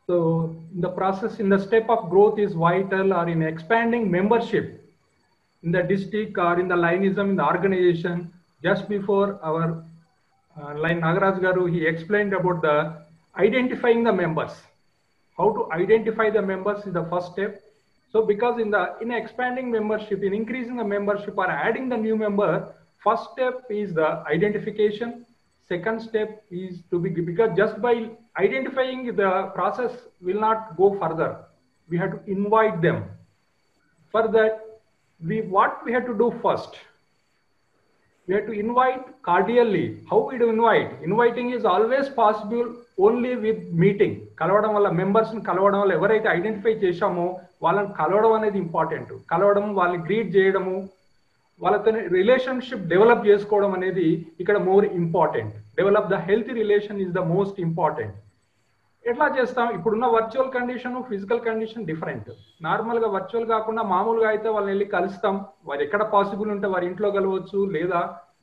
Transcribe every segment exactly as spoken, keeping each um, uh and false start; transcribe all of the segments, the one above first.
So the process in the step of growth is vital, or in expanding membership in the district or in the lineism in the organization. Just before our uh, line Nagaraj Garu, he explained about the identifying the members. How to identify the members is the first step. So because in the in expanding membership, in increasing the membership or adding the new member, first step is the identification. Second step is to be, because just by identifying the process will not go further. We have to invite them. For that, we what we have to do first, we have to invite cordially. How we do invite? Inviting is always possible only with meeting. కలవడం వల్ల members ని కలవడం వల్ల ఎవరైతే identify చేశామో వాళ్ళని కలవడం అనేది ఇంపార్టెంట్. కలవడం, వాళ్ళని గ్రీట్ చేయడము, వాళ్ళతో రిలేషన్షిప్ డెవలప్ చేసుకోవడం అనేది ఇక్కడ more important. Develop the healthy relation is the most important. ఎట్లా చేస్తాం? ఇప్పుడున్న virtual condition, physical condition different. నార్మల్గా వర్చువల్ కాకుండా మామూలుగా అయితే వాళ్ళని వెళ్ళి కలుస్తాం. వారు ఎక్కడ పాసిబుల్ ఉంటే వారి ఇంట్లో కలవచ్చు, లేదా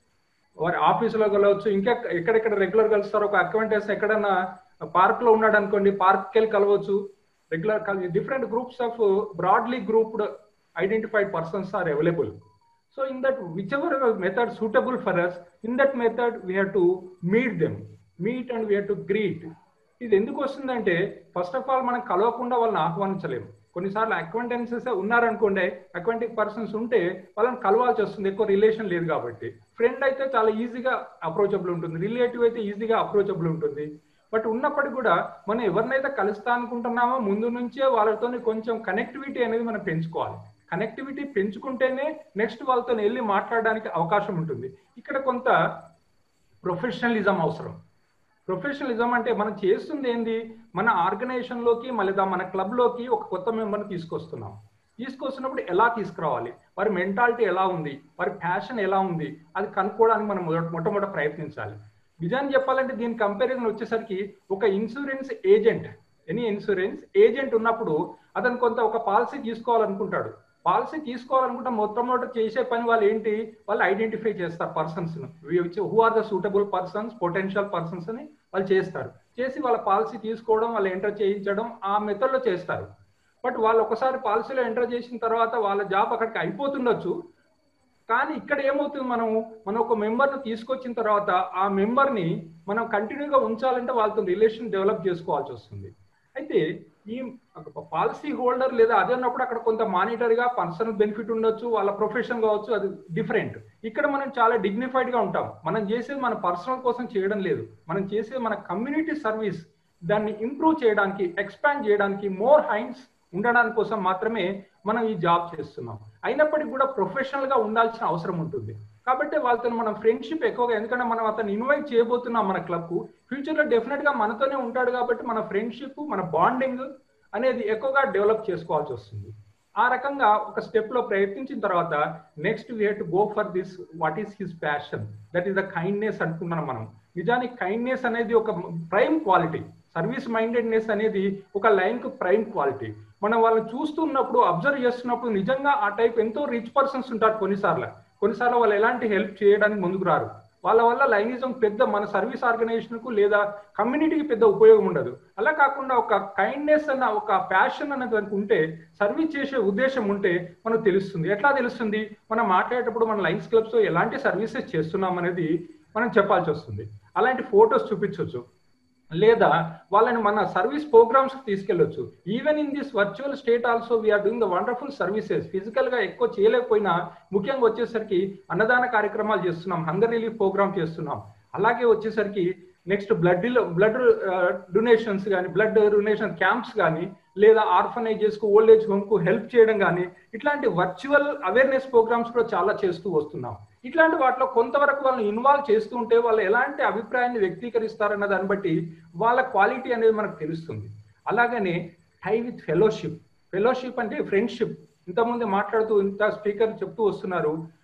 వారి ఆఫీసులో కలవచ్చు. ఇంకా ఎక్కడెక్కడ రెగ్యులర్ కలుస్తారు. ఒక అక్వైంటెన్స్ ఎక్కడన్నా పార్క్ లో ఉన్నాడు అనుకోండి, పార్క్కి వెళ్ళి కలవచ్చు. Regular different groups of broadly grouped identified persons are available. So in that whichever method suitable for us, in that method we have to meet them, meet and we have to greet. ఇది ఎందుకు వస్తుందంటే, first of all మనం కలవకుండా వాళ్ళని ఆహ్వానించలేము. కొన్నిసార్లు acquaintances ఉన్నారనుకోండి, అక్వైంటింగ్ persons ఉంటే వాళ్ళని కలవాల్సి వస్తుంది, ఎక్కువ రిలేషన్ లేదు కాబట్టి. ఫ్రెండ్ అయితే చాలా ఈజీగా అప్రోచబుల్ ఉంటుంది, రిలేటివ్ అయితే ఈజీగా అప్రోచబుల్ ఉంటుంది. బట్ ఉన్నప్పటికీ కూడా మనం ఎవరినైతే కలుస్తా అనుకుంటున్నామో ముందు నుంచే వాళ్ళతో కొంచెం కనెక్టివిటీ అనేది మనం పెంచుకోవాలి. కనెక్టివిటీ పెంచుకుంటేనే నెక్స్ట్ వాళ్ళతో వెళ్ళి మాట్లాడడానికి అవకాశం ఉంటుంది. ఇక్కడ కొంత ప్రొఫెషనలిజం అవసరం. ప్రొఫెషనలిజం అంటే మనం చేస్తుంది ఏంది, మన ఆర్గనైజేషన్లోకి లేదా మన క్లబ్లోకి ఒక కొత్త మెంబర్ని తీసుకొస్తున్నాం. తీసుకొస్తున్నప్పుడు ఎలా తీసుకురావాలి, వారి మెంటాలిటీ ఎలా ఉంది, వారి ప్యాషన్ ఎలా ఉంది, అది కనుక్కోవడానికి మనం మొట్టమొదట ప్రయత్నించాలి. నిజాన్ని చెప్పాలంటే దీని కంపారిజన్ వచ్చేసరికి ఒక insurance agent, any insurance agent ఉన్నప్పుడు అతను కొంత ఒక పాలసీ తీసుకోవాలనుకుంటాడు. పాలసీ తీసుకోవాలనుకుంటే మొట్టమొదట చేసే పని వాళ్ళు ఏంటి, వాళ్ళు ఐడెంటిఫై చేస్తారు persons, who are the suitable persons, potential persons అని వాళ్ళు చేస్తారు. చేసి వాళ్ళ పాలసీ తీసుకోవడం, వాళ్ళు ఎంటర్ చేయించడం, ఆ మెథడ్లో చేస్తారు. బట్ వాళ్ళు ఒకసారి పాలసీలో ఎంటర్ చేసిన తర్వాత వాళ్ళ జాబ్ అక్కడికి అయిపోతుండొచ్చు. కానీ ఇక్కడ ఏమవుతుంది, మనం మనం ఒక మెంబర్ని తీసుకొచ్చిన తర్వాత ఆ మెంబర్ని మనం కంటిన్యూగా ఉంచాలంటే వాళ్ళతో రిలేషన్ డెవలప్ చేసుకోవాల్సి వస్తుంది. అయితే ఈ పాలసీ హోల్డర్ లేదా అదే ఉన్నప్పుడు అక్కడ కొంత మానిటరీగా పర్సనల్ బెనిఫిట్ ఉండొచ్చు, వాళ్ళ ప్రొఫెషన్ కావచ్చు, అది డిఫరెంట్. ఇక్కడ మనం చాలా డిగ్నిఫైడ్గా ఉంటాం. మనం చేసేది మన పర్సనల్ కోసం చేయడం లేదు, మనం చేసేది మన కమ్యూనిటీ సర్వీస్, దాన్ని ఇంప్రూవ్ చేయడానికి, ఎక్స్పాండ్ చేయడానికి, మోర్ హైండ్స్ ఉండడానికి కోసం మాత్రమే మనం ఈ జాబ్ చేస్తున్నాం. అయినప్పటికీ కూడా ప్రొఫెషనల్గా ఉండాల్సిన అవసరం ఉంటుంది. కాబట్టి వాళ్ళతో మనం ఫ్రెండ్షిప్ ఎక్కువగా, ఎందుకంటే మనం అతను ఇన్వైట్ చేయబోతున్నాం మన క్లబ్కు, ఫ్యూచర్లో డెఫినెట్గా మనతోనే ఉంటాడు కాబట్టి మన ఫ్రెండ్షిప్, మన బాండింగ్ అనేది ఎక్కువగా డెవలప్ చేసుకోవాల్సి వస్తుంది. ఆ రకంగా ఒక స్టెప్లో ప్రయత్నించిన తర్వాత next we have to go for this, what is his passion, that is the kindness అనుకున్నాం మనం. నిజానికి కైండ్నెస్ అనేది ఒక ప్రైమ్ క్వాలిటీ, సర్వీస్ మైండెడ్నెస్ అనేది ఒక లైన్కు ప్రైమ్ క్వాలిటీ. మనం వాళ్ళని చూస్తున్నప్పుడు, అబ్జర్వ్ చేస్తున్నప్పుడు నిజంగా ఆ టైప్ ఎంతో రిచ్ పర్సన్స్ ఉంటారు. కొన్నిసార్లు కొన్నిసార్లు వాళ్ళు ఎలాంటి హెల్ప్ చేయడానికి ముందుకు రారు. వాళ్ళ వల్ల లైనిజం పెద్ద మన సర్వీస్ ఆర్గనైజేషన్కు లేదా కమ్యూనిటీకి పెద్ద ఉపయోగం ఉండదు. అలా కాకుండా ఒక కైండ్నెస్ అన్న ఒక ప్యాషన్ అన్నది దానికి ఉంటే, సర్వీస్ చేసే ఉద్దేశం ఉంటే మనకు తెలుస్తుంది. ఎట్లా తెలుస్తుంది? మనం మాట్లాడేటప్పుడు మన లైన్స్ క్లబ్స్లో ఎలాంటి సర్వీసెస్ చేస్తున్నాం అనేది మనం చెప్పాల్సి వస్తుంది. అలాంటి ఫొటోస్ చూపించవచ్చు, లేదా వాళ్ళని మన సర్వీస్ ప్రోగ్రామ్స్ తీసుకెళ్ళొచ్చు. Even in this virtual state also we are doing the wonderful services. ఫిజికల్గా ఎక్కువ చేయలేకపోయినా ముఖ్యంగా వచ్చేసరికి అన్నదాన కార్యక్రమాలు చేస్తున్నాం, హంగర్ రిలీఫ్ ప్రోగ్రామ్ చేస్తున్నాం. అలాగే వచ్చేసరికి నెక్స్ట్ బ్లడ్ బ్లడ్ డొనేషన్స్ కానీ, బ్లడ్ డొనేషన్ క్యాంప్స్ కానీ, లేదా ఆర్ఫనైజెస్కు, ఓల్డ్ ఏజ్ హోమ్కు హెల్ప్ చేయడం కానీ, ఇట్లాంటి వర్చువల్ అవేర్నెస్ ప్రోగ్రామ్స్ కూడా చాలా చేస్తూ వస్తున్నాం. ఇట్లాంటి వాటిలో కొంతవరకు వాళ్ళని ఇన్వాల్వ్ చేస్తూ ఉంటే వాళ్ళు ఎలాంటి అభిప్రాయాన్ని వ్యక్తీకరిస్తారన్న దాన్ని బట్టి వాళ్ళ క్వాలిటీ అనేది మనకు తెలుస్తుంది. అలాగనే హై విత్ ఫెలోషిప్. ఫెలోషిప్ అంటే ఫ్రెండ్షిప్. ఇంతకుముందు మాట్లాడుతూ ఇంత స్పీకర్ చెప్తూ వస్తున్నారు,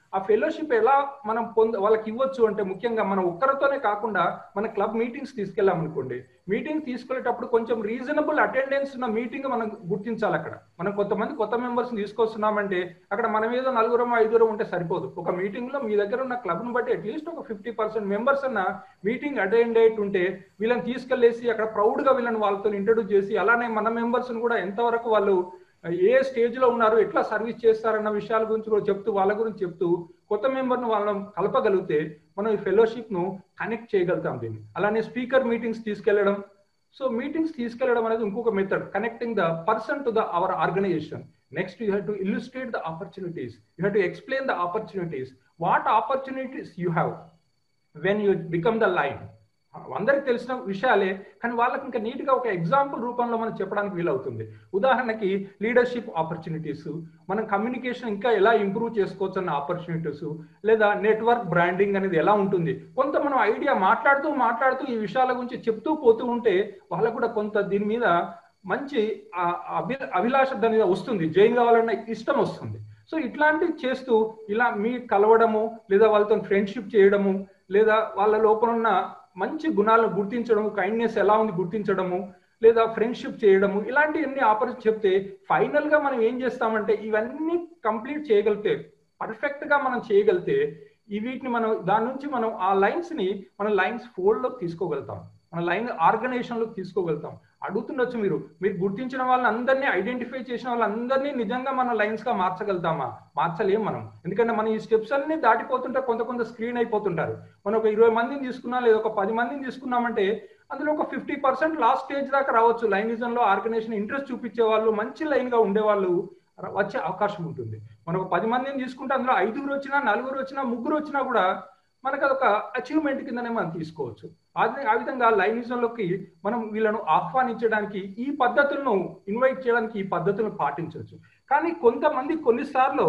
ఆ ఫెలోషిప్ ఎలా మనం పొంద వాళ్ళకి ఇవ్వచ్చు అంటే ముఖ్యంగా మనం ఒక్కరితోనే కాకుండా మన క్లబ్ మీటింగ్స్ తీసుకెళ్ళాం అనుకోండి, మీటింగ్ తీసుకెళ్ళేటప్పుడు కొంచెం రీజనబుల్ అటెండెన్స్ ఉన్న మీటింగ్ మనం గుర్తించాలి. అక్కడ మనం కొంతమంది కొత్త మెంబర్స్ తీసుకొస్తున్నామంటే అక్కడ మనం ఏదో నలుగురం ఐదుగురం ఉంటే సరిపోదు. ఒక మీటింగ్ లో మీ దగ్గర ఉన్న క్లబ్ ను బట్టి అట్లీస్ట్ ఒక ఫిఫ్టీ పర్సెంట్ మెంబర్స్ అన్న మీటింగ్ అటెండ్ అయ్యి ఉంటే వీళ్ళని తీసుకెళ్లేసి అక్కడ ప్రౌడ్ గా వీళ్ళని వాళ్ళతో ఇంట్రడ్యూస్ చేసి, అలానే మన మెంబర్స్ కూడా ఎంతవరకు వాళ్ళు ఏ స్టేజ్ లో ఉన్నారు, ఎట్లా సర్వీస్ చేస్తారన్న విషయాల గురించి కూడా చెప్తూ వాళ్ళ గురించి చెప్తూ కొత్త మెంబర్ను వాళ్ళని కలపగలిగితే మనం ఈ ఫెలోషిప్ ను కనెక్ట్ చేయగలుగుతాం దీన్ని. అలానే స్పీకర్ మీటింగ్స్ తీసుకెళ్లడం. సో మీటింగ్స్ తీసుకెళ్లడం అనేది ఇంకొక method, connecting the person to the our organisation. Next you have to illustrate the opportunities, you have to explain the opportunities, what opportunities you have when you become the line. అందరికి తెలిసిన విషయాలే, కానీ వాళ్ళకి ఇంకా neat గా ఒక example రూపంలో మనం చెప్పడానికి వీలవుతుంది. ఉదాహరణకి లీడర్షిప్ ఆపర్చునిటీస్, మనం కమ్యూనికేషన్ ఇంకా ఎలా ఇంప్రూవ్ చేసుకోవచ్చు అన్న ఆపర్చునిటీస్, లేదా నెట్వర్క్ బ్రాండింగ్ అనేది ఎలా ఉంటుంది. కొంత మనం ఐడియా మాట్లాడుతూ మాట్లాడుతూ ఈ విషయాల గురించి చెప్తూ పోతూ ఉంటే వాళ్ళకు కూడా కొంత దీని మీద మంచి అభి అభిలాష దాని మీద వస్తుంది, జాయిన్ కావాలన్న ఇష్టం వస్తుంది. సో ఇట్లాంటివి చేస్తూ ఇలా మీ కలవడము, లేదా వాళ్ళతో ఫ్రెండ్షిప్ చేయడము, లేదా వాళ్ళ లోపల ఉన్న మంచి గుణాలను గుర్తించడము, కైండ్నెస్ ఎలా ఉంది గుర్తించడము, లేదా ఫ్రెండ్షిప్ చేయడము, ఇలాంటి అన్ని ఆపర్చునిటీ చెప్తే ఫైనల్ గా మనం ఏం చేస్తామంటే ఇవన్నీ కంప్లీట్ చేయగలిగితే, పర్ఫెక్ట్ గా మనం చేయగలిగితే ఈ వీటిని మనం దాని నుంచి మనం ఆ లైన్స్ ని మన లైన్స్ ఫోల్డ్ లోకి తీసుకోగలుగుతాం, మన లైన్ ఆర్గనైజేషన్ లోకి తీసుకోగలుగుతాం. అడుగుతుండొచ్చు మీరు, మీరు గుర్తించిన వాళ్ళని అందరినీ, ఐడెంటిఫై చేసిన వాళ్ళందరినీ నిజంగా మన లైన్స్ గా మార్చగలుగుతామా? మార్చలేం మనం. ఎందుకంటే మనం ఈ స్టెప్స్ అన్ని దాటిపోతుంటే కొంత కొంత స్క్రీన్ అయిపోతుంటారు. మనం ఒక ఇరవై మందిని తీసుకున్నా, లేదా ఒక పది మందిని తీసుకున్నామంటే అందులో ఒక ఫిఫ్టీ పర్సెంట్ లాస్ట్ స్టేజ్ దాకా రావచ్చు. లైనిజం లో ఆర్గనైజేషన్ ఇంట్రెస్ట్ చూపించే వాళ్ళు, మంచి లైన్ గా ఉండేవాళ్ళు వచ్చే అవకాశం ఉంటుంది. మనం ఒక పది మందిని తీసుకుంటే అందులో ఐదుగురు వచ్చినా, నలుగురు వచ్చినా, ముగ్గురు వచ్చినా కూడా మనకు అదొక అచీవ్మెంట్ కిందనే మనం తీసుకోవచ్చు. అది ఆ విధంగా లైనిజంలోకి మనం వీళ్ళను ఆహ్వానించడానికి ఈ పద్ధతులను, ఇన్వైట్ చేయడానికి ఈ పద్ధతులను పాటించవచ్చు. కానీ కొంతమంది కొన్నిసార్లు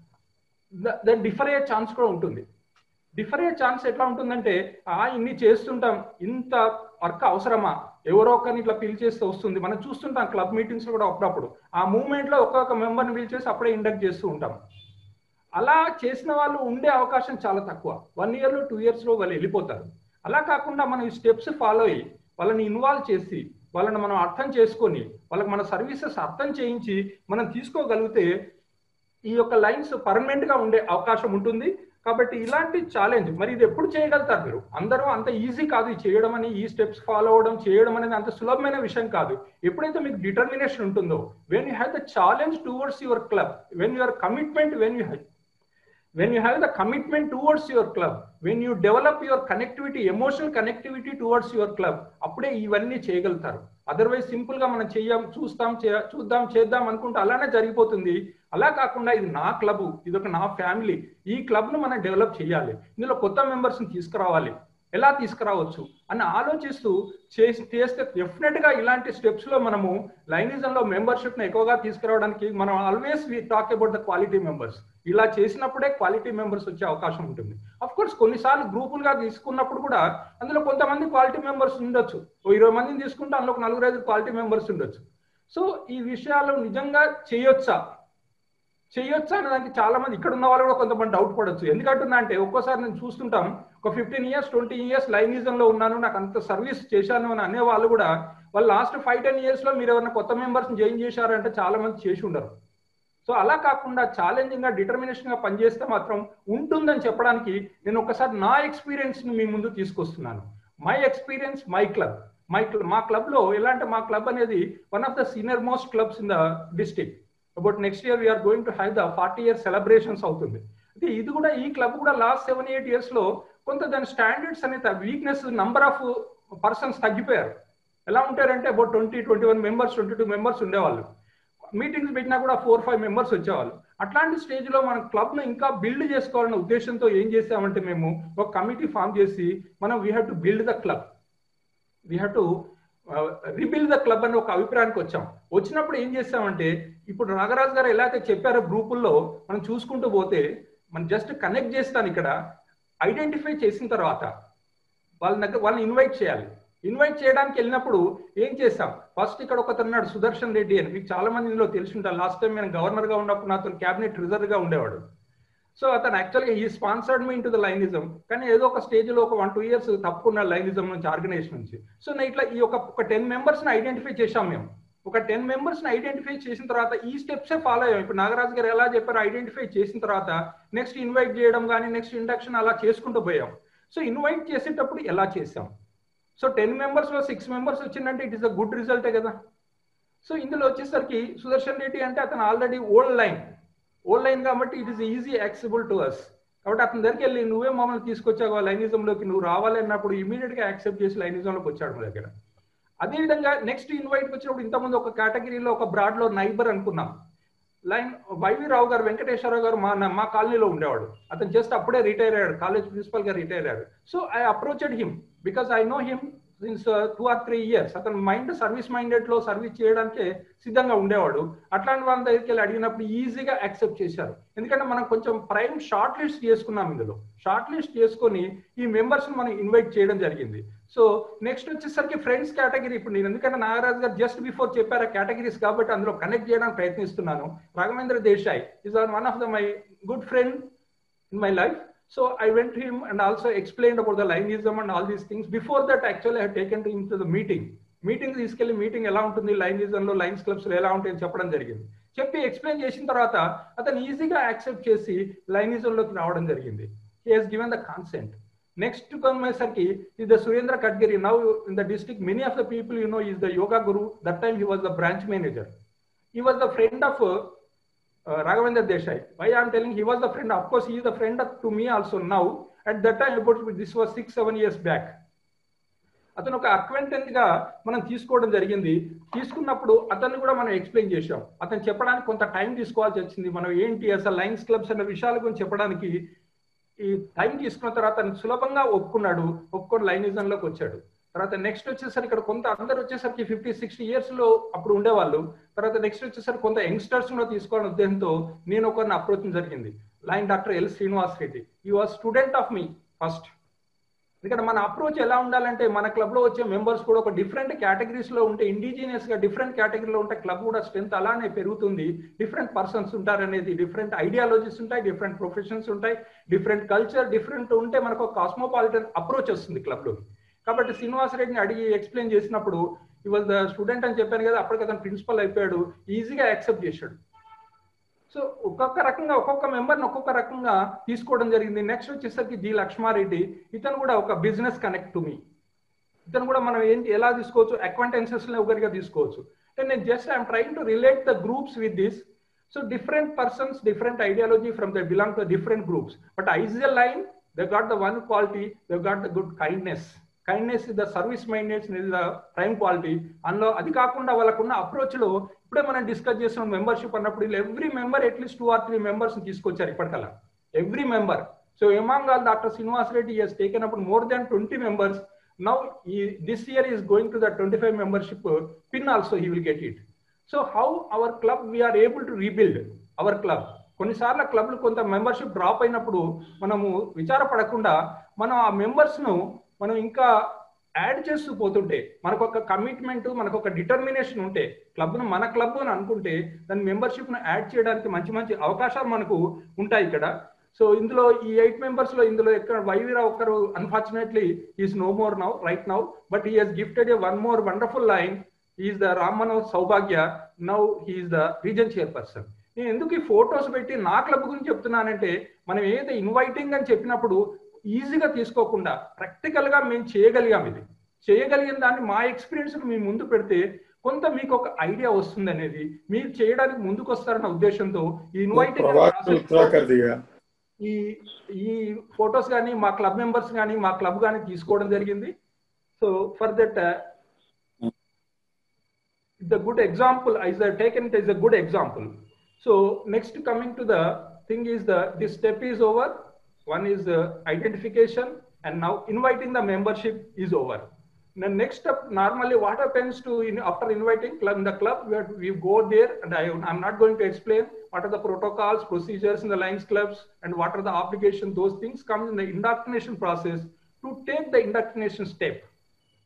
డిఫర్ అయ్యే ఛాన్స్ కూడా ఉంటుంది. డిఫర్ అయ్యే ఛాన్స్ ఎట్లా ఉంటుందంటే, ఆ ఇన్ని చేస్తుంటాం, ఇంత వర్క్ అవసరమా, ఎవరో ఒకరిని ఇట్లా పిలిచేస్తే వస్తుంది. మనం చూస్తుంటాం క్లబ్ మీటింగ్స్ కూడా అప్పుడప్పుడు ఆ మూవ్మెంట్ లో ఒక్కొక్క మెంబర్ని పిలిచేసి అప్పుడే ఇండక్ట్ చేస్తూ ఉంటాం. అలా చేసిన వాళ్ళు ఉండే అవకాశం చాలా తక్కువ. వన్ ఇయర్ లో టూ ఇయర్స్ లో వాళ్ళు వెళ్ళిపోతారు. అలా కాకుండా మనం ఈ స్టెప్స్ ఫాలో అయ్యి వాళ్ళని ఇన్వాల్వ్ చేసి వాళ్ళని మనం అర్థం చేసుకొని వాళ్ళకి మన సర్వీసెస్ అర్థం చేయించి మనం తీసుకోగలిగితే ఈ యొక్క లైన్స్ పర్మనెంట్ గా ఉండే అవకాశం ఉంటుంది. కాబట్టి ఇలాంటి ఛాలెంజ్ మరి ఇది ఎప్పుడు చేయగలుగుతారు మీరు? అందరూ అంత ఈజీ కాదు ఈ చేయడం అని, ఈ స్టెప్స్ ఫాలో అవడం చేయడం అనేది అంత సులభమైన విషయం కాదు. ఎప్పుడైతే మీకు డిటర్మినేషన్ ఉంటుందో, when you have the challenge towards your club, when your commitment, when you when you have the commitment towards your club, when you develop your connectivity, emotional connectivity towards your club, అప్పుడే ఇవన్నీ చేయగలుగుతారు. Otherwise simple గా మనం చెయ్యం, చూస్తాం, చూద్దాం, చేద్దాం అనుకుంటే అలానే జరిగిపోతుంది. అలా కాకుండా ఇది నా క్లబ్, ఇది ఒక నా ఫ్యామిలీ, ఈ క్లబ్ ను మనం డెవలప్ చేయాలి, ఇందులో కొత్త మెంబర్స్ ని తీసుకురావాలి, ఎలా తీసుకురావచ్చు అని ఆలోచిస్తూ చేస్తే డెఫినెట్ గా ఇలాంటి స్టెప్స్ లో మనము లైనిజంలో మెంబర్షిప్ ను ఎక్కువగా తీసుకురావడానికి మనం always we talk about the quality members. ఇలా చేసినప్పుడే క్వాలిటీ మెంబర్స్ వచ్చే అవకాశం ఉంటుంది. అఫ్ కోర్స్ కొన్నిసార్లు గ్రూపులుగా తీసుకున్నప్పుడు కూడా అందులో కొంతమంది క్వాలిటీ మెంబర్స్ ఉండొచ్చు. ఓ ఇరవై మందిని తీసుకుంటే అందులో ఒక నలుగురు ఐదు క్వాలిటీ మెంబర్స్ ఉండొచ్చు. సో ఈ విషయాలు నిజంగా చేయొచ్చా చేయొచ్చా అనే దానికి చాలా మంది ఇక్కడ ఉన్న వాళ్ళు కూడా కొంతమంది డౌట్ పడవచ్చు. ఎందుకంటున్నా అంటే ఒక్కోసారి నేను చూస్తుంటాం, ఒక ఫిఫ్టీన్ ఇయర్స్ ట్వంటీ ఇయర్స్ లైనిజంలో ఉన్నాను, నాకు అంత సర్వీస్ చేశాను అని అనే వాళ్ళు కూడా వాళ్ళు లాస్ట్ ఫైవ్ టెన్ ఇయర్స్ లో మీరు ఎవరైనా కొత్త మెంబర్స్ జాయిన్ చేశారంటే చాలా మంది చేసి ఉండరు. సో అలా కాకుండా ఛాలెంజింగ్ గా, డిటర్మినేషన్ గా పనిచేస్తే మాత్రం ఉంటుందని చెప్పడానికి నేను ఒకసారి నా ఎక్స్పీరియన్స్ ని మీ ముందు తీసుకొస్తున్నాను. My experience, my club. My మా క్లబ్ లో ఎలా అంటే, మా క్లబ్ అనేది one of the senior most clubs in the district. About next year we're going to have the forty year celebrations అవుతుంది. అయితే ఇది కూడా, ఈ క్లబ్ కూడా లాస్ట్ సెవెన్ ఎయిట్ ఇయర్స్ లో కొంత దాని స్టాండర్డ్స్ అనేది వీక్నెస్, నంబర్ ఆఫ్ పర్సన్స్ తగ్గిపోయారు. ఎలా ఉంటారంటే about twenty twenty one members twenty two members ఉండేవాళ్ళు. మీటింగ్స్ పెట్టినా కూడా ఫోర్ ఫైవ్ మెంబర్స్ వచ్చేవాళ్ళు. అట్లాంటి స్టేజ్ లో మన క్లబ్ ను ఇంకా బిల్డ్ చేసుకోవాలన్న ఉద్దేశంతో ఏం చేసామంటే, మేము ఒక కమిటీ ఫామ్ చేసి మనం we have to build the club, we have to rebuild the club అని ఒక అభిప్రాయానికి వచ్చాం. వచ్చినప్పుడు ఏం చేస్తామంటే, ఇప్పుడు నాగరాజ్ గారు ఎలా అయితే చెప్పారో గ్రూపుల్లో మనం చూసుకుంటూ పోతే, మనం జస్ట్ కనెక్ట్ చేస్తాను. ఇక్కడ ఐడెంటిఫై చేసిన తర్వాత వాళ్ళ దగ్గర వాళ్ళని ఇన్వైట్ చేయాలి. ఇన్వైట్ చేయడానికి వెళ్ళినప్పుడు ఏం చేస్తాం, ఫస్ట్ ఇక్కడ ఒకతను ఉన్నాడు సుదర్శన్ రెడ్డి అని, మీకు చాలా మంది ఇందులో తెలిసి ఉంటారు. లాస్ట్ టైం నేను గవర్నర్ గా ఉన్నప్పుడు నాతో క్యాబినెట్ రిజర్వ్ గా ఉండేవాడు. సో అతను యాక్చువల్గా ఈ sponsored me into the Lionism, కానీ ఏదో ఒక స్టేజ్లో ఒక వన్ టూ ఇయర్స్ తప్పుకున్న లైనిజం నుంచి, ఆర్గనైజేషన్ నుంచి. సో నేను ఇట్లా ఈ ఒక ఒక టెన్ మెంబర్స్ని ఐడెంటిఫై చేశాం మేము. ఒక టెన్ మెంబర్స్ని ఐడెంటిఫై చేసిన తర్వాత ఈ స్టెప్సే ఫాలో అయ్యాం. ఇప్పుడు నాగరాజు గారు ఎలా చెప్పారో ఐడెంటిఫై చేసిన తర్వాత నెక్స్ట్ ఇన్వైట్ చేయడం కానీ, నెక్స్ట్ ఇండక్షన్ అలా చేసుకుంటూ పోయాం. సో ఇన్వైట్ చేసేటప్పుడు ఎలా చేసాం? సో టెన్ మెంబర్స్లో సిక్స్ మెంబర్స్ వచ్చిందంటే ఇట్ ఈస్ అ గుడ్ రిజల్టే కదా. సో ఇందులో వచ్చేసరికి సుదర్శన్ రెడ్డి అంటే అతను already old lion old lion కాబట్టి it is easy accessible to us. కాబట్టి అతని దగ్గరికి వెళ్ళి నువ్వే మమ్మల్ని తీసుకొచ్చావు లైనిజంలోకి, నువ్వు రావాలి అన్నప్పుడు ఇమీడియట్గా యాక్సెప్ట్ చేసి లైనిజంలోకి వచ్చాడు మా దగ్గర. అదేవిధంగా నెక్స్ట్ ఇన్వైట్కి వచ్చినప్పుడు ఇంతకుముందు ఒక కేటగిరీలో ఒక బ్రాడ్లో నైబర్ అనుకున్నాం. లైన్ వైవి రావు గారు, వెంకటేశ్వరరావు గారు మా మా కాలనీలో ఉండేవాడు. అతను జస్ట్ అప్పుడే రిటైర్ అయ్యాడు, కాలేజ్ ప్రిన్సిపల్ గా రిటైర్ అయ్యాడు. So I approached him because I know him since two or three years. అతను మైండ్ సర్వీస్ మైండెడ్ లో సర్వీస్ చేయడానికి సిద్ధంగా ఉండేవాడు. అట్లాంటి వాళ్ళ దగ్గరికి వెళ్ళి అడిగినప్పుడు ఈజీగా యాక్సెప్ట్ చేశారు. ఎందుకంటే మనం కొంచెం ప్రైమ్ షార్ట్ లిస్ట్ చేసుకున్నాం. ఇందులో షార్ట్ లిస్ట్ చేసుకొని ఈ మెంబర్స్ మనం ఇన్వైట్ చేయడం జరిగింది. సో నెక్స్ట్ వచ్చేసరికి ఫ్రెండ్స్ కేటగిరీ. ఇప్పుడు నేను ఎందుకంటే నాగరాజ్ గారు జస్ట్ బిఫోర్ చెప్పారు కేటగిరీస్ కాబట్టి అందులో కనెక్ట్ చేయడానికి ప్రయత్నిస్తున్నాను. Raghavendra Desai is our one of the my good friend in my life. So I went to him and also explained about the Lainism and all these things. Before that, actually, I had taken him to the meeting. Meeting తీసుకెళ్ళి meeting ఎలా ఉంటుంది లైనిజంలో, lines clubs లో ఎలా ఉంటాయని చెప్పడం జరిగింది. చెప్పి explain చేసిన తర్వాత అతను ఈజీగా యాక్సెప్ట్ చేసి లైనిజంలోకి రావడం జరిగింది. He has given the consent. Next కొనేసరికి is the Surendra Kadgeri. Now in the district, many of the people you know is the yoga guru. That time he was the branch manager. He was the friend of uh, Uh, Raghavendra Desai. Why I am telling he was the friend? Of course, he is the friend of, to me also now. At that time, about this was six, seven years back. అతను ఒక అక్వెంటెంట్ గా మనం తీసుకోవడం జరిగింది. తీసుకున్నప్పుడు అతన్ని కూడా మనం ఎక్స్ప్లెయిన్ చేసాం. అతను చెప్పడానికి కొంత టైం తీసుకోవాల్సి వచ్చింది. మనం ఏంటి అసలు లైన్స్ క్లబ్స్ అన్న విషయాల గురించి చెప్పడానికి ఈ టైం తీసుకున్న తర్వాత అతను సులభంగా ఒప్పుకున్నాడు. ఒప్పుకొని లైనిజంలోకి వచ్చాడు. తర్వాత నెక్స్ట్ వచ్చేసరికి ఇక్కడ కొంత అందరు వచ్చేసరికి ఫిఫ్టీ సిక్స్టీ ఇయర్స్ లో అప్పుడు ఉండేవాళ్ళు. తర్వాత నెక్స్ట్ వచ్చేసరికి కొంత యంగ్స్టర్స్ కూడా తీసుకోవాలని ఉద్దేశంతో నేను ఒకరిని అప్రోచ్ జరిగింది. Lion doctor L Srinivas Reddy. ఈ was student of me first. ఎందుకంటే మన అప్రోచ్ ఎలా ఉండాలంటే మన క్లబ్ లో వచ్చే మెంబర్స్ కూడా ఒక డిఫరెంట్ కేటగిరీస్ లో ఉంటే, ఇండిజినియస్ గా డిఫరెంట్ కేటగిరీలో ఉంటే క్లబ్ కూడా స్ట్రెంత్ అలానే పెరుగుతుంది. డిఫరెంట్ పర్సన్స్ ఉంటారు అనేది, డిఫరెంట్ ఐడియాలజీస్ ఉంటాయి, డిఫరెంట్ ప్రొఫెషన్స్ ఉంటాయి, డిఫరెంట్ కల్చర్ డిఫరెంట్ ఉంటే మనకు ఒక కాస్మోపాలిటన్ అప్రోచ్ వస్తుంది క్లబ్ లో. కాబట్టి శ్రీనివాస్ రెడ్డిని అడిగి ఎక్స్ప్లెయిన్ చేసినప్పుడు ఈ వాజ్ ద స్టూడెంట్ అని చెప్పాను కదా, అప్పటికి అతను ప్రిన్సిపల్ అయిపోయాడు. ఈజీగా యాక్సెప్ట్ చేశాడు. సో ఒక్కొక్క రకంగా ఒక్కొక్క మెంబర్ని ఒక్కొక్క రకంగా తీసుకోవడం జరిగింది. నెక్స్ట్ వచ్చేసరికి జి లక్ష్మారెడ్డి. ఇతను కూడా ఒక బిజినెస్ కనెక్ట్ టు మీ. ఇతను కూడా మనం ఏంటి ఎలా తీసుకోవచ్చు, అక్వైంటెన్సెస్ లో ఒకరిగా తీసుకోవచ్చు. అంటే నేను just I'm trying to relate the groups with this. So different persons, different ideology from the belong to different groups. But is a lion, they got the one quality, they got the good kindness. Kindness is the service mindness is the prime quality. అందులో అది కాకుండా వాళ్ళకున్న approach లో ఇప్పుడే మనం discuss చేసిన membership అన్నప్పుడు every member at least two or three members తీసుకొచ్చారు ఇప్పటికల్లా, every member. So among all doctor Srinivas Reddy has taken up more than twenty members. Now this year is going to the twenty five membership pin also he will get it. So how our club we're able to rebuild our club. కొన్నిసార్లు క్లబ్లు కొంత membership drop అయినప్పుడు మనము విచారపడకుండా మనం ఆ members ను మనం ఇంకా యాడ్ చేస్తూ పోతుంటే, మనకు ఒక కమిట్మెంట్, మనకు ఒక డిటర్మినేషన్ ఉంటే, క్లబ్ను మన క్లబ్ అని అనుకుంటే దాని మెంబర్షిప్ను యాడ్ చేయడానికి మంచి మంచి అవకాశాలు మనకు ఉంటాయి ఇక్కడ. సో ఇందులో ఈ ఎయిట్ మెంబర్స్ లో ఇందులో ఎక్కడ వైవీరావు ఒకరు unfortunately is no more now right now, but he Hess gifted A one more wonderful line. Is the Ram Manohar Saubhagya. Now he's the region chairperson. నేను ఎందుకు ఈ ఫొటోస్ పెట్టి నా క్లబ్ గురించి చెప్తున్నానంటే, మనం ఏదైతే ఇన్వైటింగ్ అని చెప్పినప్పుడు ఈజీగా తీసుకోకుండా ప్రాక్టికల్ గా మేము చేయగలిగాం. ఇది చేయగలిగిన దాన్ని మా ఎక్స్పీరియన్స్ మీ ముందు పెడితే కొంత మీకు ఒక ఐడియా వస్తుంది అనేది, మీరు చేయడానికి ముందుకు వస్తారన్న ఉద్దేశంతో ఈ ఇన్వైటింగ్ ఈ ఈ ఫొటోస్ కానీ మా క్లబ్ మెంబర్స్ కానీ మా క్లబ్ కానీ తీసుకోవడం జరిగింది. So for that the good example is uh, taken it as a good example. So next coming to the thing is the this step is over. One is uh, identification, and now inviting the membership is over. The next step, normally what happens to in, after inviting club in the club, we, have, we go there, and I am not going to explain what are the protocols, procedures in the Lions clubs, and what are the obligations. Those things come in the indoctrination process to take the indoctrination step.